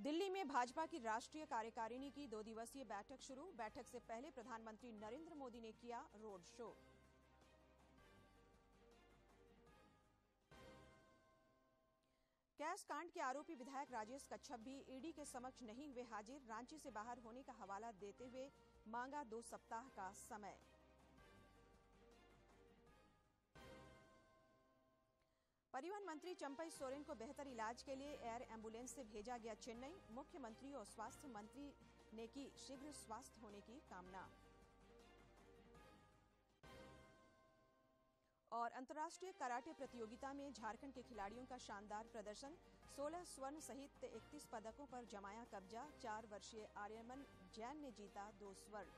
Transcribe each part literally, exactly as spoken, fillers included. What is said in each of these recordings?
दिल्ली में भाजपा की राष्ट्रीय कार्यकारिणी की दो दिवसीय बैठक शुरू। बैठक से पहले प्रधानमंत्री नरेंद्र मोदी ने किया रोड शो। कैश कांड के आरोपी विधायक राजेश कच्छप भी ईडी के समक्ष नहीं हुए हाजिर। रांची से बाहर होने का हवाला देते हुए मांगा दो सप्ताह का समय। परिवहन मंत्री चंपई सोरेन को बेहतर इलाज के लिए एयर एम्बुलेंस से भेजा गया चेन्नई। मुख्यमंत्री और स्वास्थ्य मंत्री ने की शीघ्र स्वस्थ होने की कामना। और अंतर्राष्ट्रीय कराटे प्रतियोगिता में झारखंड के खिलाड़ियों का शानदार प्रदर्शन। सोलह स्वर्ण सहित इकतीस पदकों पर जमाया कब्जा। चार वर्षीय आर्यमन जैन ने जीता दो स्वर्ण।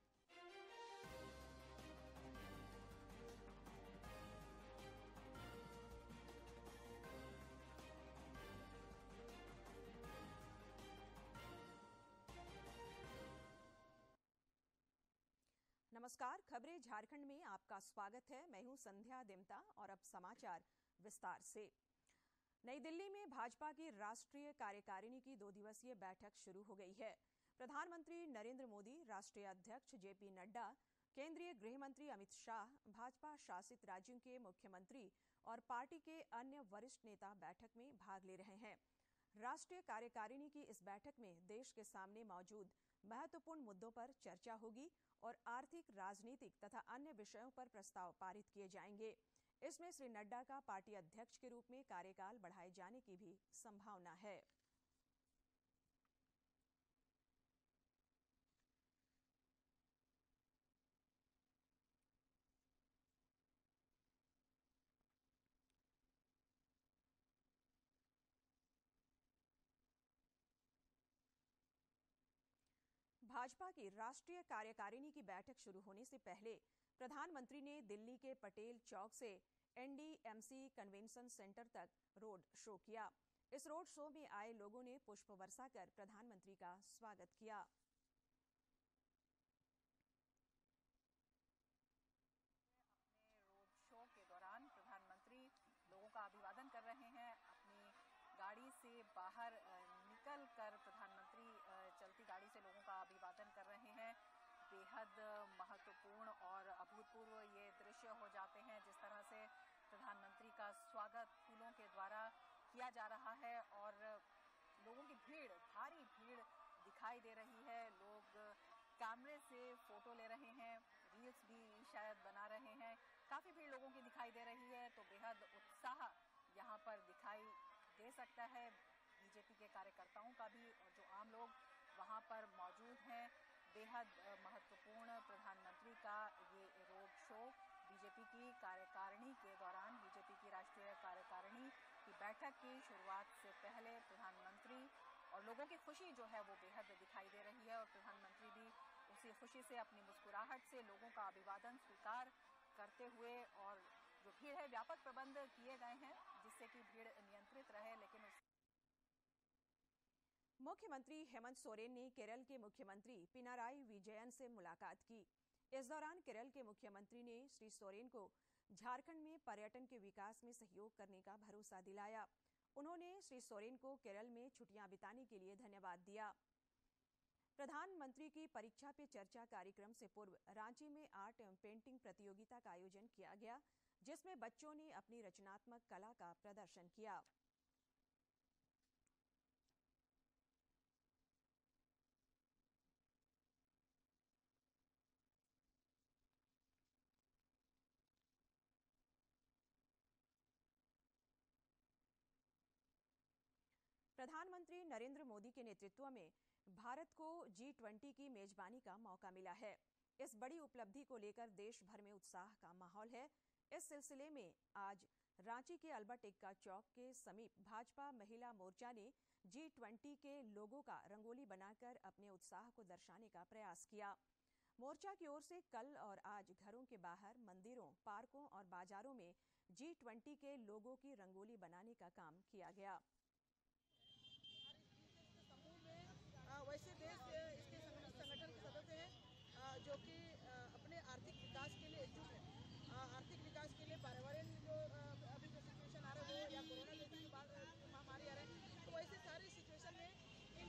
नमस्कार, खबरें झारखंड में आपका स्वागत है। मैं हूं संध्या दिमता और अब समाचार विस्तार से। नई दिल्ली में भाजपा की राष्ट्रीय कार्यकारिणी की दो दिवसीय बैठक शुरू हो गई है। प्रधानमंत्री नरेंद्र मोदी, राष्ट्रीय अध्यक्ष जेपी नड्डा, केंद्रीय गृह मंत्री अमित शाह, भाजपा शासित राज्यों के मुख्यमंत्री और पार्टी के अन्य वरिष्ठ नेता बैठक में भाग ले रहे हैं। राष्ट्रीय कार्यकारिणी की इस बैठक में देश के सामने मौजूद महत्वपूर्ण मुद्दों पर चर्चा होगी और आर्थिक, राजनीतिक तथा अन्य विषयों पर प्रस्ताव पारित किए जाएंगे। इसमें श्री नड्डा का पार्टी अध्यक्ष के रूप में कार्यकाल बढ़ाए जाने की भी संभावना है। भाजपा की राष्ट्रीय कार्यकारिणी की बैठक शुरू होने से पहले प्रधानमंत्री ने दिल्ली के पटेल चौक से एनडीएमसी कन्वेंशन सेंटर तक रोड शो किया। इस रोड शो में आए लोगों ने पुष्प वर्षा कर प्रधानमंत्री का स्वागत किया। अपने रोड शो के दौरान प्रधानमंत्री लोगों का अभिवादन कर रहे हैं। अपनी गाड़ी से बाहर निकल कर प्रधानमंत्री चलती गाड़ी से लोगों का अभिवादन कर रहे हैं। बेहद महत्वपूर्ण और अभूतपूर्व ये दृश्य हो जाते हैं, जिस तरह से प्रधानमंत्री का स्वागत फूलों के द्वारा किया जा रहा है और लोगों की भीड़, भारी भीड़ दिखाई दे रही है। लोग कैमरे से फोटो ले रहे हैं, रील्स भी शायद बना रहे हैं। काफ़ी भीड़ लोगों की दिखाई दे रही है, तो बेहद उत्साह यहाँ पर दिखाई दे सकता है बीजेपी के कार्यकर्ताओं का भी, और जो आम लोग वहाँ पर मौजूद हैं। बेहद महत्वपूर्ण प्रधानमंत्री का ये रोड शो बीजेपी की कार्यकारिणी के दौरान, बीजेपी की राष्ट्रीय कार्यकारिणी की बैठक की शुरुआत से पहले प्रधानमंत्री और लोगों की खुशी जो है वो बेहद दिखाई दे रही है और प्रधानमंत्री भी उसी खुशी से, अपनी मुस्कुराहट से लोगों का अभिवादन स्वीकार करते हुए, और जो भीड़ है, व्यापक प्रबंध किए गए हैं जिससे कि भीड़ नियंत्रित रहे। लेकिन उस... मुख्यमंत्री हेमंत सोरेन ने केरल के मुख्यमंत्री पिनाराई विजयन से मुलाकात की। इस दौरान केरल के मुख्यमंत्री ने श्री सोरेन को झारखंड में पर्यटन के विकास में सहयोग करने का भरोसा दिलाया। उन्होंने श्री सोरेन को केरल में छुट्टियां बिताने के लिए धन्यवाद दिया। प्रधानमंत्री की परीक्षा पे चर्चा कार्यक्रम से पूर्व रांची में आर्ट एवं पेंटिंग प्रतियोगिता का आयोजन किया गया, जिसमें बच्चों ने अपनी रचनात्मक कला का प्रदर्शन किया। प्रधानमंत्री नरेंद्र मोदी के नेतृत्व में भारत को जी ट्वेंटी की मेजबानी का मौका मिला है। इस बड़ी उपलब्धि को लेकर देश भर में उत्साह का माहौल है। इस सिलसिले में आज रांची के अल्बर्ट एक्का चौक के समीप भाजपा महिला मोर्चा ने जी ट्वेंटी के लोगों का रंगोली बनाकर अपने उत्साह को दर्शाने का प्रयास किया। मोर्चा की ओर से कल और आज घरों के बाहर, मंदिरों, पार्कों और बाजारों में जी ट्वेंटी के लोगों की रंगोली बनाने का काम किया गया। वैसे देश इसके संगठन के सदस्य हैं जो कि अपने आर्थिक विकास के लिए एकजुट हैं। आर्थिक विकास के लिए पर्यावरण जो अभी जो सिचुएशन आ रहा है वो, या कोरोना जैसी महामारी आ रही है, तो वैसे सारी सिचुएशन में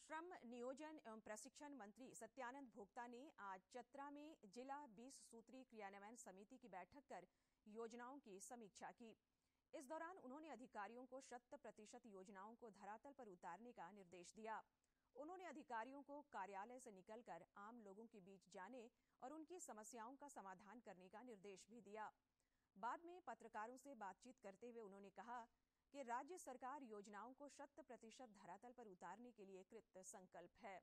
श्रम नियोजन एवं प्रशिक्षण मंत्री सत्यानंद भोक्ता ने आज चतरा में जिला बीस सूत्री क्रियान्वयन समिति की बैठक कर योजनाओं की समीक्षा की। इस दौरान उन्होंने अधिकारियों को शत प्रतिशत योजनाओं को धरातल पर उतारने का निर्देश दिया। उन्होंने अधिकारियों को कार्यालय से निकलकर आम लोगों के बीच जाने और उनकी समस्याओं का समाधान करने का निर्देश भी दिया। बाद में पत्रकारों से बातचीत करते हुए उन्होंने कहा कि राज्य सरकार योजनाओं को शत प्रतिशत धरातल पर उतारने के लिए कृत संकल्प है।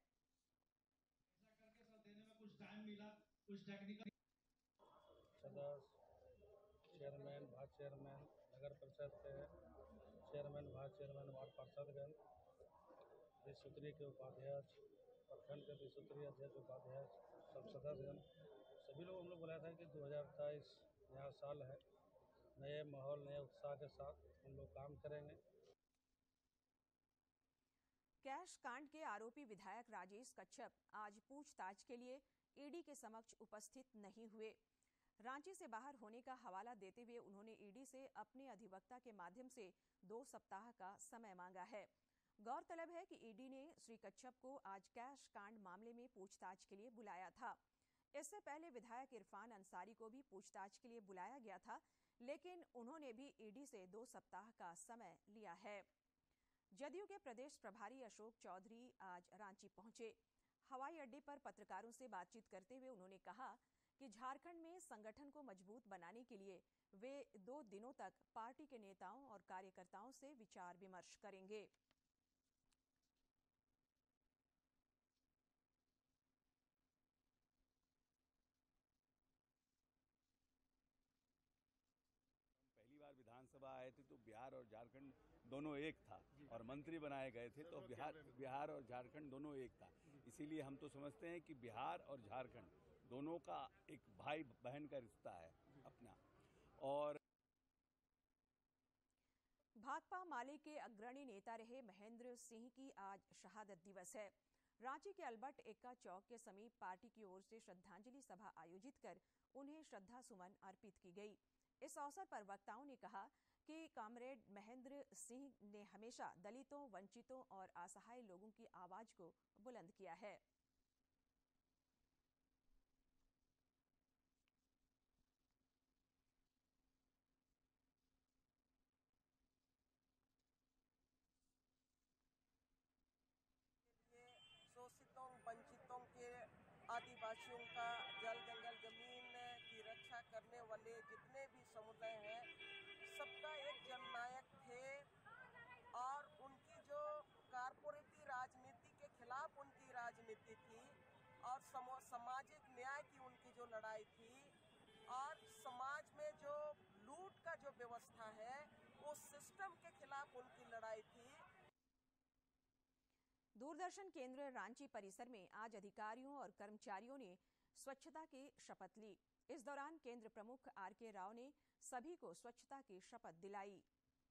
कुछ टाइम मिला, कुछ टेक्निकल सदस्य, चेयरमैन, वाइस चेयरमैन, नगर परिषद के चेयरमैन, वाइस चेयरमैन, वार्ड पार्षदगण, विसूत्री के उपाध्यक्ष, प्रखंड के विसूत्री अध्यक्ष, उपाध्यक्ष, सब सदस्यगण, सभी लोग हम लोग बुलाया था कि दो हज़ार तेईस नया साल है, नए माहौल, नए उत्साह के साथ हम लोग काम करेंगे। कैश कांड के आरोपी विधायक राजेश कच्छप आज पूछताछ के लिए ईडी के समक्ष उपस्थित नहीं हुए। रांची से बाहर होने का हवाला देते हुए उन्होंने ईडी से अपने अधिवक्ता के माध्यम से दो सप्ताह का समय मांगा है। गौरतलब है कि ईडी ने श्री कच्छप को आज कैश कांड मामले में पूछताछ के लिए बुलाया था। इससे पहले विधायक इरफान अंसारी को भी पूछताछ के लिए बुलाया गया था, लेकिन उन्होंने भी ईडी से दो सप्ताह का समय लिया है। जदयू के प्रदेश प्रभारी अशोक चौधरी आज रांची पहुंचे। हवाई अड्डे पर पत्रकारों से बातचीत करते हुए उन्होंने कहा कि झारखंड में संगठन को मजबूत बनाने के लिए वे दो दिनों तक पार्टी के नेताओं और कार्यकर्ताओं से विचार विमर्श करेंगे। पहली बार विधानसभा आए थे तो बिहार और झारखंड दोनों एक था और मंत्री बनाए गए थे तो बिहार बिहार और झारखंड दोनों एक था। इसीलिए हम तो समझते हैं कि बिहार और झारखंड दोनों का एक भाई बहन का रिश्ता है अपना। और भाकपा माले के अग्रणी नेता रहे महेंद्र सिंह की आज शहादत दिवस है। रांची के अल्बर्ट एक्का चौक के समीप पार्टी की ओर से श्रद्धांजलि सभा आयोजित कर उन्हें श्रद्धा सुमन अर्पित की गई। इस अवसर पर वक्ताओं ने कहा कि कॉमरेड महेंद्र सिंह ने हमेशा दलितों, वंचितों और असहाय लोगों की आवाज को बुलंद किया है। शोषितों, वंचितों के आदिवासियों का जल, जंगल, जमीन की रक्षा करने वाले जितने भी समुदाय हैं, सबका एक जननायक थे। और उनकी जो कारपोरेटी राजनीति के खिलाफ उनकी राजनीति थी और सामाजिक न्याय की उनकी जो लड़ाई थी और समाज में जो लूट का जो व्यवस्था है उस सिस्टम के खिलाफ उनकी लड़ाई थी। दूरदर्शन केंद्र रांची परिसर में आज अधिकारियों और कर्मचारियों ने स्वच्छता की शपथ ली। इस दौरान केंद्र प्रमुख आर के राव ने सभी को स्वच्छता की शपथ दिलाई।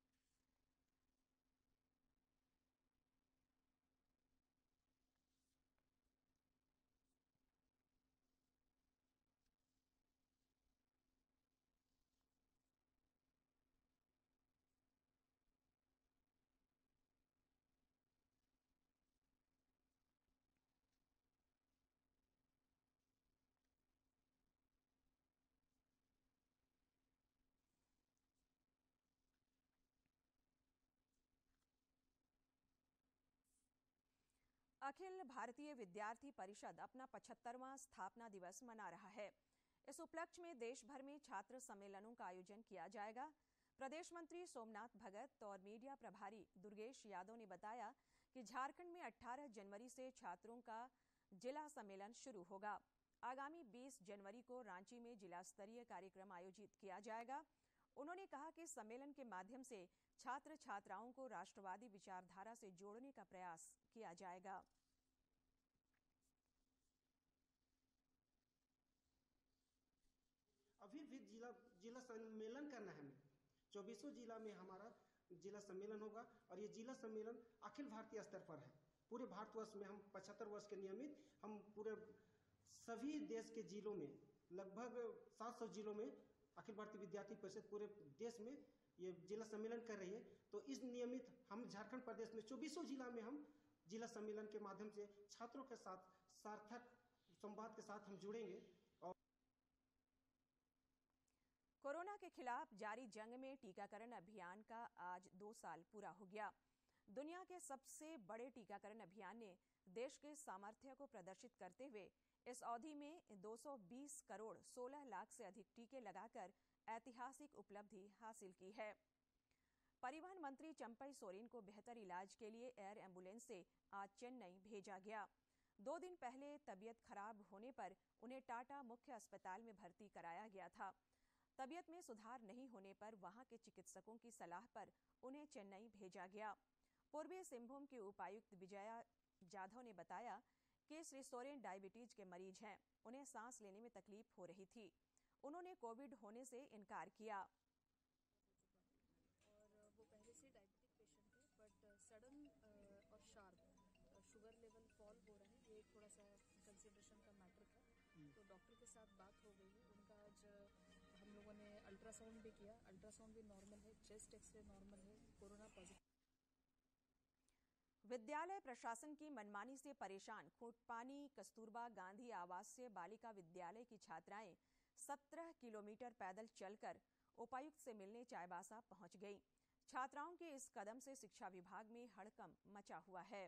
अखिल भारतीय विद्यार्थी परिषद अपना पचहत्तरवां स्थापना दिवस मना रहा है। इस उपलक्ष्य में देश भर में छात्र सम्मेलनों का आयोजन किया जाएगा। प्रदेश मंत्री सोमनाथ भगत और मीडिया प्रभारी दुर्गेश यादव ने बताया कि झारखंड में अठारह जनवरी से छात्रों का जिला सम्मेलन शुरू होगा। आगामी बीस जनवरी को रांची में जिला स्तरीय कार्यक्रम आयोजित किया जाएगा। उन्होंने कहा कि सम्मेलन के माध्यम से छात्र छात्राओं को राष्ट्रवादी विचारधारा से जोड़ने का प्रयास किया जाएगा। अभी भी जिला जिला सम्मेलन करना है। चौबीसों जिला में हमारा जिला सम्मेलन होगा और ये जिला सम्मेलन अखिल भारतीय स्तर पर है। पूरे भारतवर्ष में हम पचहत्तर वर्ष के नियमित हम पूरे सभी देश के जिलों में लगभग सात सौ जिलों में अखिल भारतीय विद्यार्थी परिषद पूरे देश में ये जिला सम्मेलन कर रही है। तो इस नियमित हम झारखंड प्रदेश में चौबीसों जिला में हम जिला सम्मेलन के माध्यम से छात्रों के साथ सार्थक संवाद के साथ हम जुड़ेंगे। और कोरोना के खिलाफ जारी जंग में टीकाकरण अभियान का आज दो साल पूरा हो गया। दुनिया के सबसे बड़े टीकाकरण अभियान ने देश के सामर्थ्य को प्रदर्शित करते हुए इस अवधि में दो सौ बीस करोड़ सोलह लाख से अधिक टीके लगाकर ऐतिहासिक उपलब्धि हासिल की है। परिवहन मंत्री चंपई सोरेन को बेहतर इलाज के लिए एयर एम्बुलेंस से आज चेन्नई भेजा गया। दो दिन पहले तबीयत खराब होने पर उन्हें टाटा मुख्य अस्पताल में भर्ती कराया गया था। तबीयत में सुधार नहीं होने पर वहां के चिकित्सकों की सलाह पर उन्हें चेन्नई भेजा गया। पूर्वी सिंहभूम के उपायुक्त विजया जाधव ने बताया कि श्री सोरेन डायबिटीज के मरीज हैं, उन्हें सांस लेने में तकलीफ हो रही थी। उन्होंने कोविड होने से इनकार किया। और वो पहले से डायबिटिक पेशेंट थे, बट सडन और शार्प शुगर लेवल फॉल हो रहा है, ये एक थोड़ा सा कंसिडरेशन का मैटर था। तो डॉक्टर के साथ बात हो गई है। उनका आज हम लोगों ने अल्ट्रासाउंड भी किया, अल्ट्रासाउंड भी नॉर्मल है, चेस्ट एक्सरे नॉर्मल है, कोरोना पॉजिटिव। विद्यालय प्रशासन की मनमानी से परेशान खूंटपानी कस्तूरबा गांधी आवासीय बालिका विद्यालय की छात्राएं सत्रह किलोमीटर पैदल चलकर उपायुक्त से मिलने चाईबासा पहुंच गईं। छात्राओं के इस कदम से शिक्षा विभाग में हड़कंप मचा हुआ है।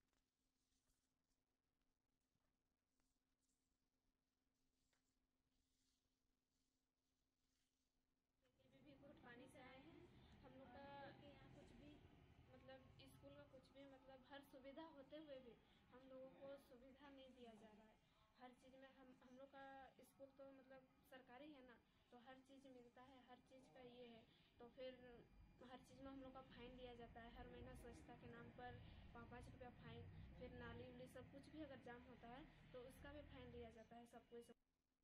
खूंटपानी से आए हैं। हम लोग का यहाँ कुछ भी मतलब स्कूल का कुछ भी मतलब हर सुविधा होते हुए भी हम लोगों को सुविधा नहीं दिया जा रहा है। हर चीज़ में हम हम लोग का स्कूल तो मतलब सरकारी है ना, तो हर चीज़ मिलता है, हर चीज़ का ये है। तो फिर हर चीज़ में हम लोग का फाइन दिया जाता है। हर महीना स्वच्छता के नाम पर पाँच पाँच रुपया फाइन, फिर नाली उली सब कुछ भी अगर जाम होता है तो उसका भी फाइन दिया जाता है। सब कुछ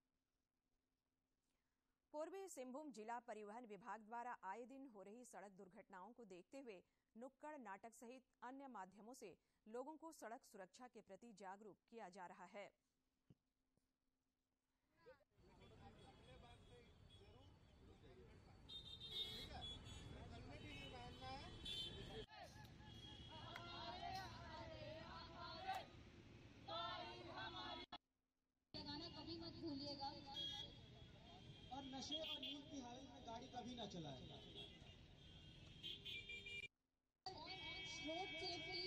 पूर्वी सिंहभूम जिला परिवहन विभाग द्वारा आए दिन हो रही सड़क दुर्घटनाओं को देखते हुए नुक्कड़ नाटक सहित अन्य माध्यमों से लोगों को सड़क सुरक्षा के प्रति जागरूक किया जा रहा है। कभी मत भूलिएगा और नशे और नींद की हालत में गाड़ी कभी ना चलाएं। रोड सेफ्टी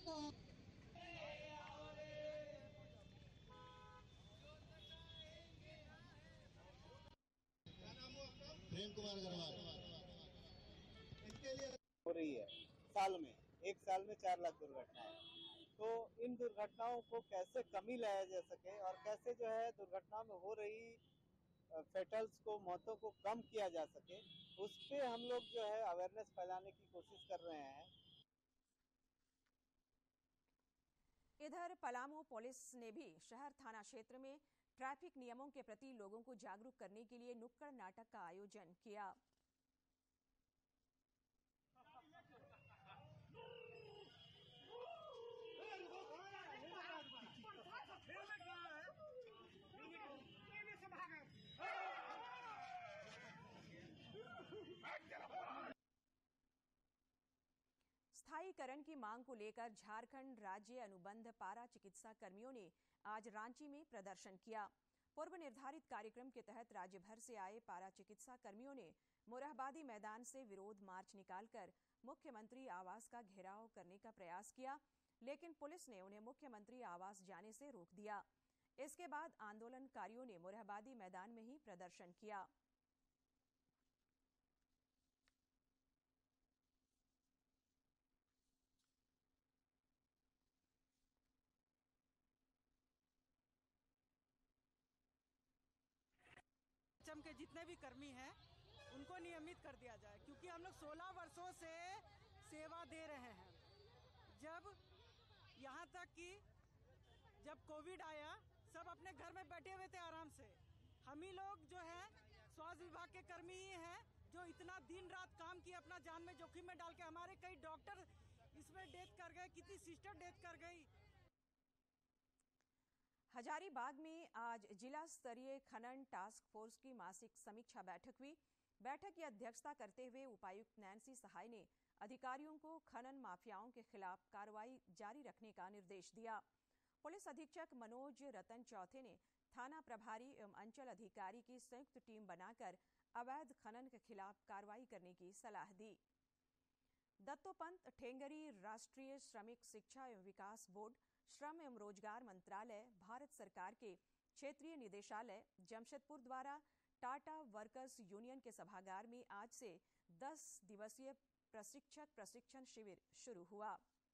प्रेम कुमार अग्रवाल इसके लिए हो रही है। साल में एक साल में चार लाख दुर्घटनाएं, तो इन दुर्घटनाओं को कैसे कमी लाया जा सके और कैसे जो है दुर्घटना में हो रही फेटल्स को मौतों को कम किया जा सके, उस पे हम लोग जो है अवेयरनेस फैलाने की कोशिश कर रहे हैं। इधर पलामू पुलिस ने भी शहर थाना क्षेत्र में ट्रैफिक नियमों के प्रति लोगों को जागरूक करने के लिए नुक्कड़ नाटक का आयोजन किया। स्थायीकरण की मांग को लेकर झारखंड राज्य अनुबंध पारा चिकित्सा कर्मियों ने आज रांची में प्रदर्शन किया। पूर्व निर्धारित कार्यक्रम के तहत राज्य भर से आए पारा चिकित्सा कर्मियों ने मोरहाबादी मैदान से विरोध मार्च निकालकर मुख्यमंत्री आवास का घेराव करने का प्रयास किया, लेकिन पुलिस ने उन्हें मुख्यमंत्री आवास जाने से रोक दिया। इसके बाद आंदोलनकारियों ने मोरहाबादी मैदान में ही प्रदर्शन किया। के जितने भी कर्मी हैं उनको नियमित कर दिया जाए, क्योंकि हम लोग सोलह वर्षों से सेवा दे रहे हैं। जब यहाँ तक कि जब कोविड आया सब अपने घर में बैठे हुए थे आराम से। हम ही लोग जो है स्वास्थ्य विभाग के कर्मी ही हैं जो इतना दिन रात काम किए, अपना जान में जोखिम में डाल के। हमारे कई डॉक्टर इसमें डेथ कर गए, कितनी सिस्टर डेथ कर गई। हजारीबाग में आज जिला स्तरीय खनन टास्क फोर्स की मासिक समीक्षा बैठक हुई। बैठक की अध्यक्षता करते हुए उपायुक्त नैन्सी सहाय ने अधिकारियों को खनन माफियाओं के खिलाफ कार्रवाई जारी रखने का निर्देश दिया। पुलिस अधीक्षक मनोज रतन चौथे ने थाना प्रभारी एवं अंचल अधिकारी की संयुक्त टीम बनाकर अवैध खनन के खिलाफ कार्रवाई करने की सलाह दी। दत्तोपंत ठेंगरी राष्ट्रीय श्रमिक शिक्षा एवं विकास बोर्ड, श्रम एवं रोजगार मंत्रालय, भारत सरकार के क्षेत्रीय निदेशालय जमशेदपुर द्वारा टाटा वर्कर्स यूनियन के सभागार में आज से दस दिवसीय प्रशिक्षक प्रशिक्षण शिविर शुरू हुआ।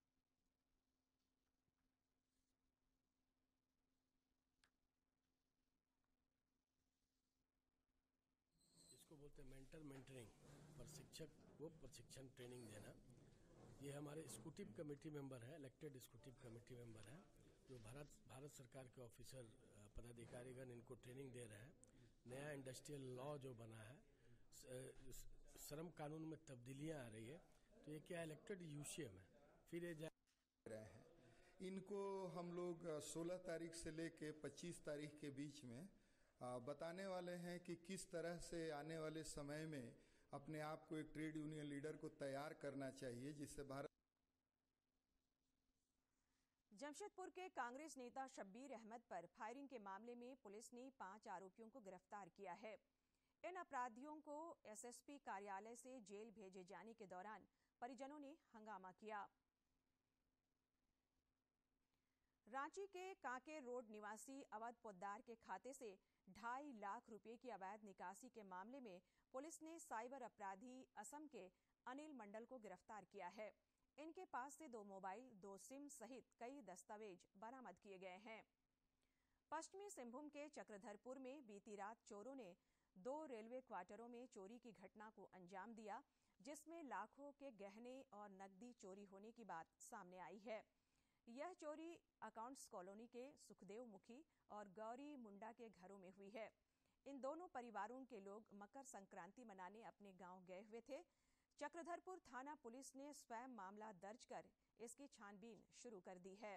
इसको बोलते हैं मेंटर मेंटरिंग, प्रशिक्षक को प्रशिक्षण ट्रेनिंग देना। ये हमारे स्कूटिव कमेटी मेंबर हैं, इलेक्टेड स्कूटिव कमेटी मेंबर हैं, जो भारत भारत सरकार के ऑफिसर पदाधिकारीगण इनको ट्रेनिंग दे रहे हैं। नया इंडस्ट्रियल लॉ जो बना है, श्रम कानून में तब्दीलियां आ रही है, तो ये क्या इलेक्टेड यूसीएम है, फिर ये रहे हैं। इनको हम लोग सोलह तारीख से लेके पच्चीस तारीख के बीच में बताने वाले हैं कि किस तरह से आने वाले समय में अपने आप को एक ट्रेड यूनियन लीडर को तैयार करना चाहिए, जिससे भारत। जमशेदपुर के कांग्रेस नेता शब्बीर अहमद पर फायरिंग के मामले में पुलिस ने पांच आरोपियों को गिरफ्तार किया है। इन अपराधियों को एसएसपी कार्यालय से जेल भेजे जाने के दौरान परिजनों ने हंगामा किया। रांची के कांके रोड निवासी अवध पोद्दार के खाते से ढाई लाख रुपए की अवैध निकासी के मामले में पुलिस ने साइबर अपराधी असम के अनिल मंडल को गिरफ्तार किया है। इनके पास से दो मोबाइल, दो सिम सहित कई दस्तावेज बरामद किए गए हैं। पश्चिमी सिंहभूम के चक्रधरपुर में बीती रात चोरों ने दो रेलवे क्वार्टरों में चोरी की घटना को अंजाम दिया, जिसमें लाखों के गहने और नकदी चोरी होने की बात सामने आई है। यह चोरी अकाउंट्स कॉलोनी के सुखदेव मुखी और गौरी मुंडा के घरों में हुई है। इन दोनों परिवारों के लोग मकर संक्रांति मनाने अपने गांव गए हुए थे। चक्रधरपुर थाना पुलिस ने स्वयं मामला दर्ज कर इसकी छानबीन शुरू कर दी है।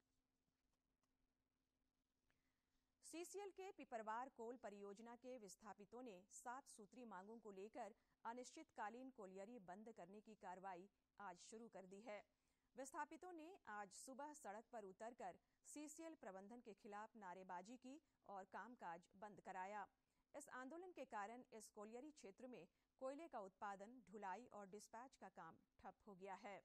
सीसीएल के पिपरवार कोल परियोजना के विस्थापितों ने सात सूत्री मांगों को लेकर अनिश्चितकालीन कोलियरी बंद करने की कार्रवाई आज शुरू कर दी है। विस्थापितों ने आज सुबह सड़क पर उतरकर सीसीएल प्रबंधन के खिलाफ नारेबाजी की और कामकाज बंद कराया। इस आंदोलन के कारण इस कोलियरी क्षेत्र में कोयले का उत्पादन, ढुलाई और डिस्पैच का काम ठप हो गया है।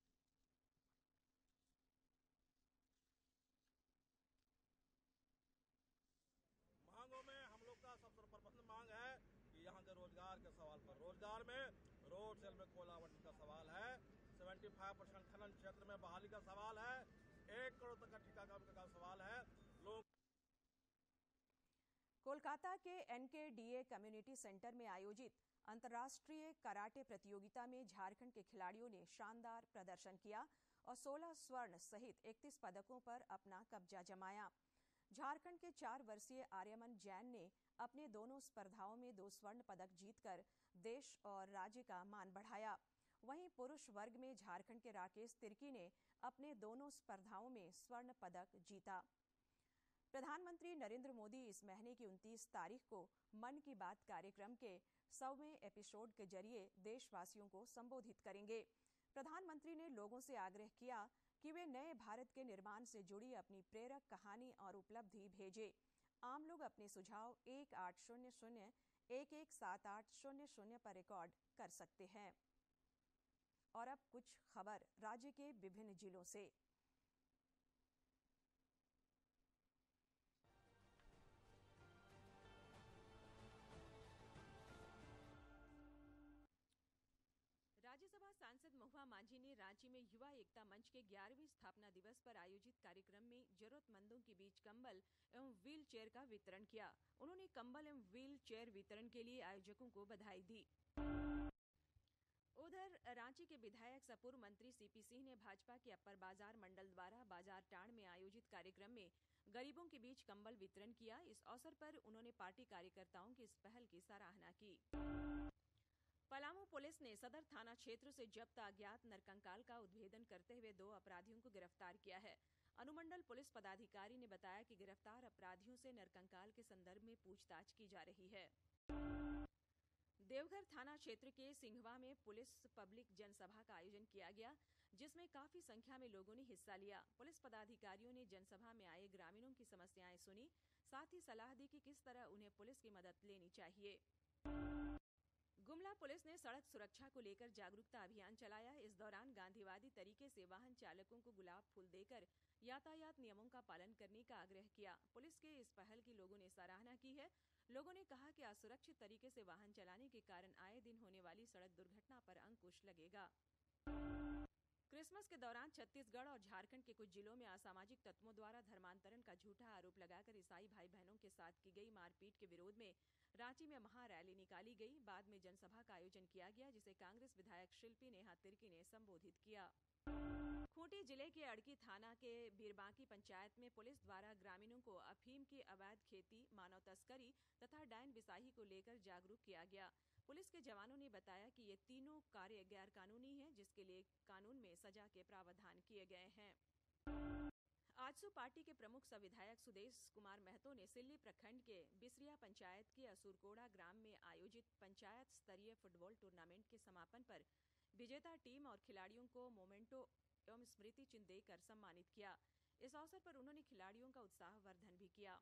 मांगों में हम लोग का सबसे प्रमुख मांग है कि यहाँ के रोजगार के सवाल पर, रोजगार में रोड सेल में कोयला आवंटन का सवाल है, पचहत्तर परसेंट खनन क्षेत्र में बहाली का सवाल है, एक करोड़ तक का ठेका काम का सवाल है। लोग कोलकाता के एनकेडीए कम्युनिटी सेंटर में आयोजित अंतर्राष्ट्रीय कराटे प्रतियोगिता में झारखंड के खिलाड़ियों ने शानदार प्रदर्शन किया और सोलह स्वर्ण सहित इकतीस पदकों पर अपना कब्जा जमाया। झारखंड के चार वर्षीय आर्यमन जैन ने अपने दोनों स्पर्धाओं में दो स्वर्ण पदक जीतकर देश और राज्य का मान बढ़ाया। वहीं पुरुष वर्ग में झारखंड के राकेश तिर्की ने अपने दोनों स्पर्धाओं में स्वर्ण पदक जीता। प्रधानमंत्री नरेंद्र मोदी इस महीने की उनतीस तारीख को मन की बात कार्यक्रम के सौवें एपिसोड के जरिए देशवासियों को संबोधित करेंगे। प्रधानमंत्री ने लोगों से आग्रह किया कि वे नए भारत के निर्माण से जुड़ी अपनी प्रेरक कहानी और उपलब्धि भेजें। आम लोग अपने सुझाव एक आठ शून्य शून्य एक एक सात आठ शून्य शून्य पर रिकॉर्ड कर सकते हैं। और अब कुछ खबर राज्य के विभिन्न जिलों से। राज्यसभा सांसद महुआ मांझी ने रांची में युवा एकता मंच के ग्यारहवीं स्थापना दिवस पर आयोजित कार्यक्रम में जरूरतमंदों के बीच कंबल एवं व्हील चेयर का वितरण किया। उन्होंने कंबल एवं व्हील चेयर वितरण के लिए आयोजकों को बधाई दी। उधर रांची के विधायक सपूर्व मंत्री सीपी सिंह ने भाजपा के अपर बाजार मंडल द्वारा बाजार टाड़ में आयोजित कार्यक्रम में गरीबों के बीच कंबल वितरण किया। इस अवसर पर उन्होंने पार्टी कार्यकर्ताओं की इस पहल की सराहना की। पलामू पुलिस ने सदर थाना क्षेत्र से जब्त अज्ञात नरकंकाल का उद्भेदन करते हुए दो अपराधियों को गिरफ्तार किया है। अनुमंडल पुलिस पदाधिकारी ने बताया कि गिरफ्तार अपराधियों से नरकंकाल के संदर्भ में पूछताछ की जा रही है। देवघर थाना क्षेत्र के सिंघवा में पुलिस पब्लिक जनसभा का आयोजन किया गया, जिसमें काफी संख्या में लोगों ने हिस्सा लिया। पुलिस पदाधिकारियों ने जनसभा में आए ग्रामीणों की समस्याएं सुनी, साथ ही सलाह दी कि किस तरह उन्हें पुलिस की मदद लेनी चाहिए। गुमला पुलिस ने सड़क सुरक्षा को लेकर जागरूकता अभियान चलाया। इस दौरान गांधीवादी तरीके से वाहन चालकों को गुलाब फूल देकर यातायात नियमों का पालन करने का आग्रह किया। पुलिस के इस पहल की लोगों ने सराहना की है। लोगों ने कहा कि असुरक्षित तरीके से वाहन चलाने के कारण आए दिन होने वाली सड़क दुर्घटना पर अंकुश लगेगा। क्रिसमस के दौरान छत्तीसगढ़ और झारखंड के कुछ जिलों में असामाजिक तत्वों द्वारा धर्मांतरण का झूठा आरोप लगाकर ईसाई भाई बहनों के साथ की गई मारपीट के विरोध में रांची में महारैली निकाली गई। बाद में जनसभा का आयोजन किया गया, जिसे कांग्रेस विधायक शिल्पी नेहा तिर्की ने संबोधित किया। खूंटी जिले के अड़की थाना के बीरबांकी पंचायत में पुलिस द्वारा ग्रामीणों को अफीम की अवैध खेती, मानव तस्करी तथा डायन बिसाही को लेकर जागरूक किया गया। पुलिस के जवानों ने बताया कि ये तीनों कार्य गैर कानूनी हैं, जिसके लिए कानून में सजा के प्रावधान किए गए हैं। आजसू पार्टी के प्रमुख सह विधायक सुदेश कुमार महतो ने सिल्ली प्रखंड के बिसरिया पंचायत के असुरकोड़ा ग्राम में आयोजित पंचायत स्तरीय फुटबॉल टूर्नामेंट के समापन पर विजेता टीम और खिलाड़ियों को मोमेंटो एवं स्मृति चिन्ह देकर सम्मानित किया। इस अवसर पर उन्होंने खिलाड़ियों का उत्साहवर्धन भी किया।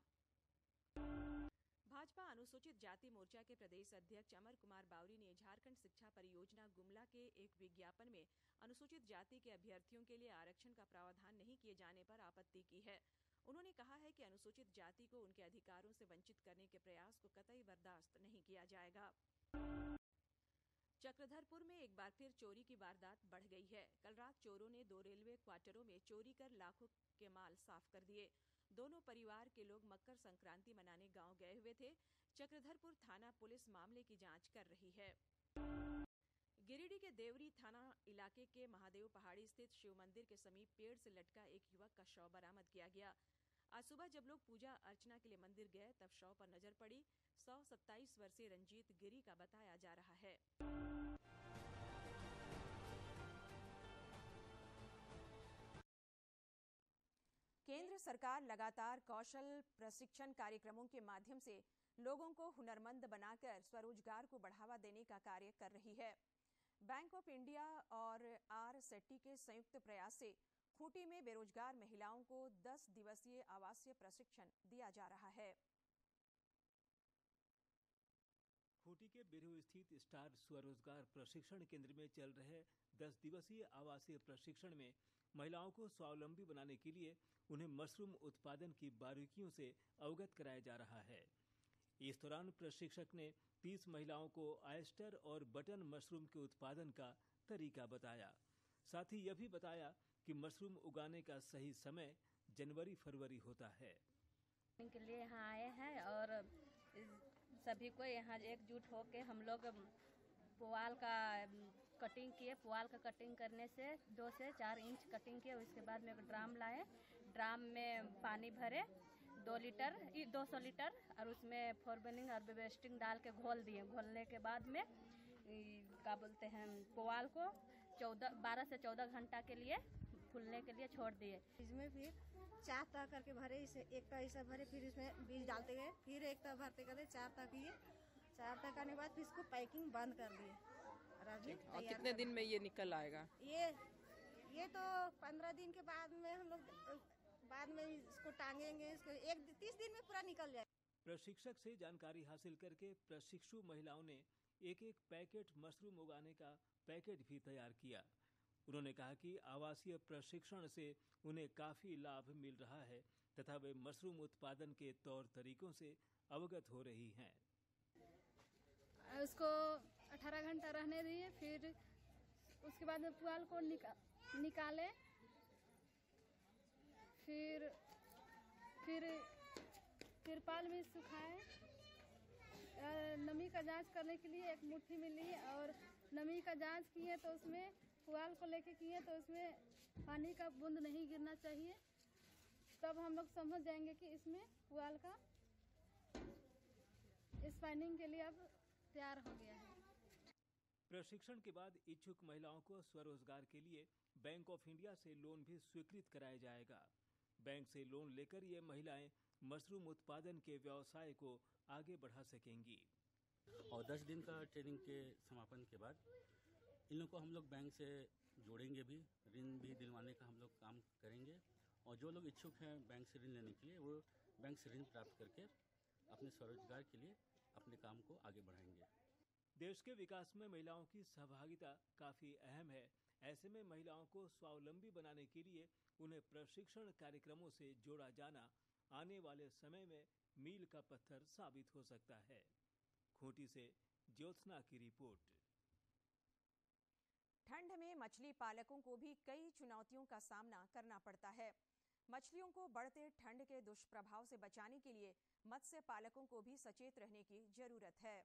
भाजपा अनुसूचित जाति मोर्चा के प्रदेश अध्यक्ष अमर कुमार बावरी ने झारखंड शिक्षा परियोजना गुमला के एक विज्ञापन में अनुसूचित जाति के अभ्यर्थियों के लिए आरक्षण का प्रावधान नहीं किए जाने पर आपत्ति की है। उन्होंने कहा है कि अनुसूचित जाति को उनके अधिकारों से वंचित करने के प्रयास को कतई बर्दाश्त नहीं किया जाएगा। चक्रधरपुर में एक बार फिर चोरी की वारदात बढ़ गई है। कल रात चोरों ने दो रेलवे क्वार्टरों में चोरी कर लाखों के माल साफ कर दिए। दोनों परिवार के लोग मकर संक्रांति मनाने गांव गए हुए थे। चक्रधरपुर थाना पुलिस मामले की जांच कर रही है। गिरिडीह के देवरी थाना इलाके के महादेव पहाड़ी स्थित शिव मंदिर के समीप पेड़ से लटका एक युवक का शव बरामद किया गया। आज सुबह जब लोग पूजा अर्चना के लिए मंदिर गए, तब शव पर नजर पड़ी। सौ सत्ताईस वर्षीय रंजीत गिरी का बताया जा रहा है। केंद्र सरकार लगातार कौशल प्रशिक्षण कार्यक्रमों के माध्यम से लोगों को हुनरमंद बनाकर स्वरोजगार को बढ़ावा देने का कार्य कर रही है। बैंक ऑफ इंडिया और आर सेट्टी के संयुक्त प्रयास से खूंटी में बेरोजगार महिलाओं को दस दिवसीय आवासीय प्रशिक्षण दिया जा रहा है। खूंटी के बिरहू स्थित स्टार स्वरोजगार प्रशिक्षण केंद्र में चल रहे दस दिवसीय आवासीय प्रशिक्षण में महिलाओं को स्वावलंबी बनाने के लिए उन्हें मशरूम उत्पादन की बारीकियों से अवगत कराया जा रहा है। इस दौरान प्रशिक्षक ने तीस महिलाओं को ऑयस्टर और बटन मशरूम के उत्पादन का तरीका बताया। साथ ही यह भी बताया कि मशरूम उगाने का सही समय जनवरी फरवरी होता है। के लिए यहाँ आए हैं और सभी को यहाँ एकजुट होकर हम लोग पुआल का कटिंग किए। पुआल का कटिंग करने से दो से चार इंच कटिंग किए। उसके बाद में एक ड्राम लाए, ड्राम में पानी भरे दो लीटर दो सौ लीटर और उसमें फॉर्बनिंग और बेबेस्टिंग डाल के घोल दिए। घोलने के बाद में क्या बोलते हैं पुआल को चौदह बारह से चौदह घंटा के लिए फूलने के लिए छोड़ दिए। इसमें फिर चार तह करके भरे, इसे एक तह ऐसा भरे, फिर इसमें बीज डालते गए, फिर एक तह भरते गए, चार तह किए। चार तह करने के बाद फिर इसको पैकिंग बंद कर दिए। और कितने दिन में ये निकल आएगा? ये ये तो पंद्रह दिन के बाद में हम लोग बाद में इसको टांगेंगे। इसको एक तीस दिन में पूरा निकल जाएगा। प्रशिक्षक से जानकारी हासिल करके प्रशिक्षु महिलाओं ने एक एक पैकेट मशरूम उगाने का पैकेट भी तैयार किया। उन्होंने कहा कि आवासीय प्रशिक्षण से उन्हें काफी लाभ मिल रहा है तथा वे मशरूम उत्पादन के तौर तरीकों से अवगत हो रही हैं। उसको अठारह घंटा रहने दिए, फिर उसके बाद में पुआल को निका, निकाले, फिर फिर तिरपाल में सुखाए। नमी का जांच करने के लिए एक मुट्ठी में ली और नमी का जांच किए तो उसमें पुआल को लेके किए तो उसमें पानी का बूंद नहीं गिरना चाहिए। तब हम लोग समझ जाएंगे कि इसमें पुआल का स्पाइनिंग के लिए अब तैयार हो गया है। प्रशिक्षण के बाद इच्छुक महिलाओं को स्वरोजगार के लिए बैंक ऑफ इंडिया से लोन भी स्वीकृत कराया जाएगा। बैंक से लोन लेकर ये महिलाएं मशरूम उत्पादन के व्यवसाय को आगे बढ़ा सकेंगी। और दस दिन का ट्रेनिंग के समापन के बाद इन लोगों को हम लोग बैंक से जोड़ेंगे भी, ऋण भी दिलवाने का हम लोग काम करेंगे। और जो लोग इच्छुक हैं बैंक से ऋण लेने के लिए, वो बैंक से ऋण प्राप्त करके अपने स्वरोजगार के लिए अपने काम को आगे बढ़ाएंगे। देश के विकास में महिलाओं की सहभागिता काफी अहम है। ऐसे में महिलाओं को स्वावलंबी बनाने के लिए उन्हें प्रशिक्षण कार्यक्रमों से जोड़ा जाना आने वाले समय में मील का पत्थर साबित हो सकता है। खूंटी से ज्योत्सना की रिपोर्ट। ठंड में मछली पालकों को भी कई चुनौतियों का सामना करना पड़ता है। मछलियों को बढ़ते ठंड के दुष्प्रभाव से बचाने के लिए मत्स्य पालकों को भी सचेत रहने की जरूरत है।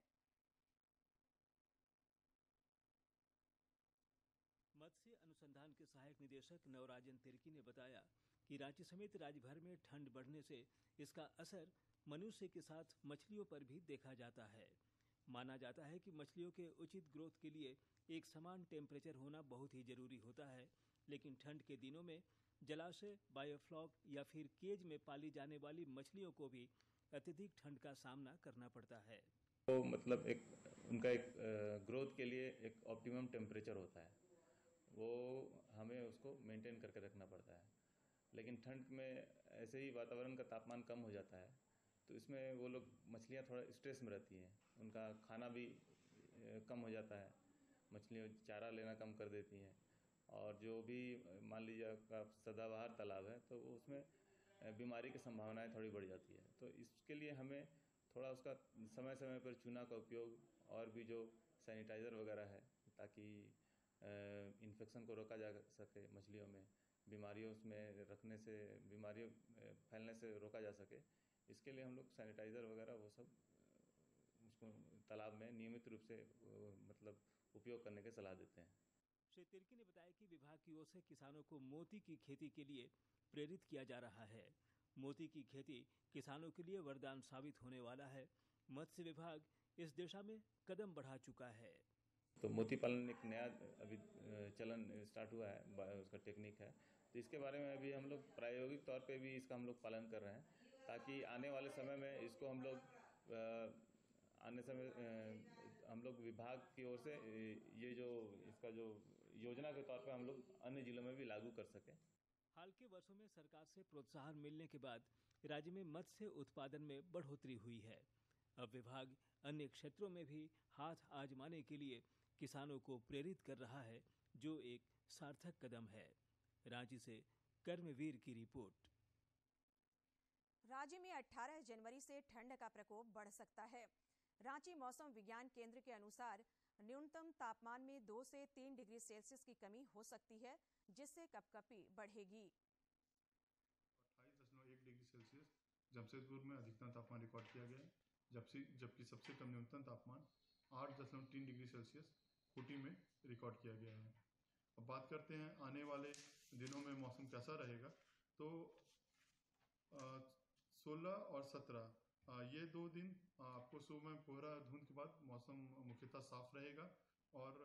मत्स्य अनुसंधान के सहायक निदेशक नवराजन तिर्की ने बताया कि रांची समेत राज्य भर में ठंड बढ़ने से इसका असर मनुष्य के साथ मछलियों पर भी देखा जाता है। माना जाता है कि मछलियों के उचित ग्रोथ के लिए एक समान टेम्परेचर होना बहुत ही जरूरी होता है, लेकिन ठंड के दिनों में जलाशय, बायोफ्लॉक या फिर केज में पाली जाने वाली मछलियों को भी अत्यधिक ठंड का सामना करना पड़ता है। तो मतलब एक उनका एक ग्रोथ के लिए एक ऑप्टिमम टेम्परेचर होता है, वो हमें उसको मेंटेन करके रखना पड़ता है। लेकिन ठंड में ऐसे ही वातावरण का तापमान कम हो जाता है, तो इसमें वो लोग मछलियाँ थोड़ा स्ट्रेस में रहती हैं, उनका खाना भी कम हो जाता है, मछलियाँ चारा लेना कम कर देती हैं। और जो भी मान लीजिए आपका सदाबहार तालाब है तो उसमें बीमारी की संभावनाएं थोड़ी बढ़ जाती है। तो इसके लिए हमें थोड़ा उसका समय समय पर चूना का उपयोग और भी जो सैनिटाइज़र वगैरह है, ताकि इन्फेक्शन को रोका जा सके, मछलियों में बीमारियों उसमें रखने से बीमारियों फैलने से रोका जा सके, इसके लिए हम लोग सैनिटाइज़र वगैरह वो सब उसको तालाब में नियमित रूप से मतलब उपयोग करने की सलाह देते हैं। श्री तिर्की ने बताया कि विभाग की ओर से किसानों को मोती की खेती के लिए प्रेरित किया जा रहा है। मोती की खेती किसानों के लिए वरदान साबित होने वाला है। मत्स्य विभाग इस दिशा में कदम बढ़ा चुका है। तो मोती पालन एक नया अभी चलन स्टार्ट हुआ है, उसका टेक्निक है, तो इसके बारे में अभी हम लोग प्रायोगिक तौर पे भी इसका हम लोग पालन कर रहे हैं, ताकि आने वाले समय में इसको हम लोग आने समय हम लोग विभाग की ओर से ये जो इसका जो योजना के तौर पे हम लोग अन्य जिलों में भी लागू कर सकें। हाल के वर्षों में सरकार से प्रोत्साहन मिलने के बाद राज्य में मत्स्य उत्पादन में बढ़ोतरी हुई है। अब विभाग अन्य क्षेत्रों में भी हाथ आजमाने के लिए किसानों को प्रेरित कर रहा है, जो एक सार्थक कदम है। रांची से कर्मवीर की रिपोर्ट। राज्य में अठारह जनवरी से ठंड का प्रकोप बढ़ सकता है। रांची मौसम विज्ञान केंद्र के अनुसार न्यूनतम तापमान में दो से तीन डिग्री सेल्सियस की कमी हो सकती है, जिससे कपकपी बढ़ेगी। अट्ठाईस दशमलव एक डिग्री सेल्सियस जमशेदपुर में अधिकतम तापमान रिकॉर्ड किया गया है, जबकि जबकि सबसे कम न्यूनतम तापमान आठ दशमलव तीन डिग्री सेल्सियस खूंटी में रिकॉर्ड किया गया है। अब बात करते हैं आने वाले दिनों में मौसम कैसा रहेगा। तो सोलह और सत्रह ये दो दिन आपको सुबह में कोहरा धुंध के बाद मौसम मुख्यतः साफ रहेगा। और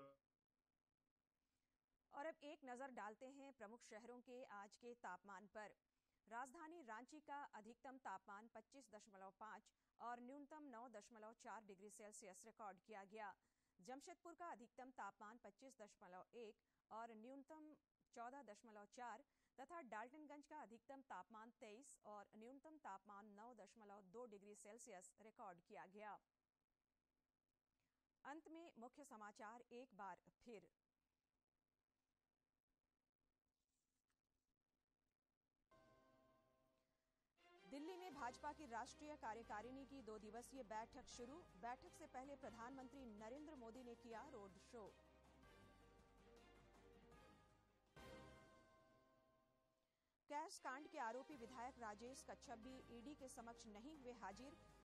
और अब एक नजर डालते हैं प्रमुख शहरों के आज के तापमान पर। राजधानी रांची का अधिकतम तापमान पच्चीस दशमलव पाँच और न्यूनतम नौ दशमलव चार डिग्री सेल्सियस रिकॉर्ड किया गया। जमशेदपुर का अधिकतम तापमान पच्चीस दशमलव एक और न्यूनतम चौदह दशमलव चार तथा डाल्टनगंज का अधिकतम तापमान तेईस और न्यूनतम तापमान नौ दशमलव दो डिग्री सेल्सियस रिकॉर्ड किया गया। अंत में मुख्य समाचार एक बार फिर। दिल्ली में भाजपा की राष्ट्रीय कार्यकारिणी की दो दिवसीय बैठक शुरू। बैठक से पहले प्रधानमंत्री नरेंद्र मोदी ने किया रोड शो। कैश कांड के आरोपी विधायक राजेश कच्छप भी ईडी के समक्ष नहीं हुए हाजिर।